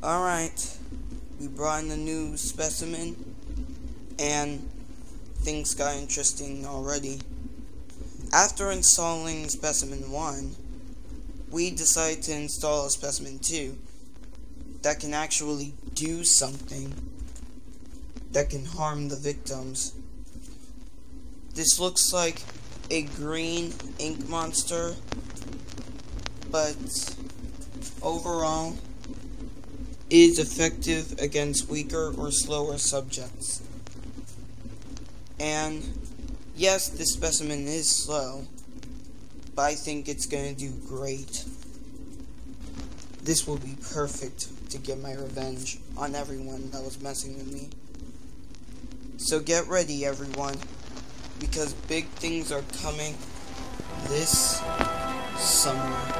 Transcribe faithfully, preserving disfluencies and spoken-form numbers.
Alright, we brought in a new specimen, and things got interesting already. After installing specimen one, we decided to install a specimen two that can actually do something that can harm the victims. This looks like a green ink monster, but overall is effective against weaker or slower subjects. And yes, this specimen is slow, but I think it's going to do great. This will be perfect to get my revenge on everyone that was messing with me. So get ready, everyone, because big things are coming this summer.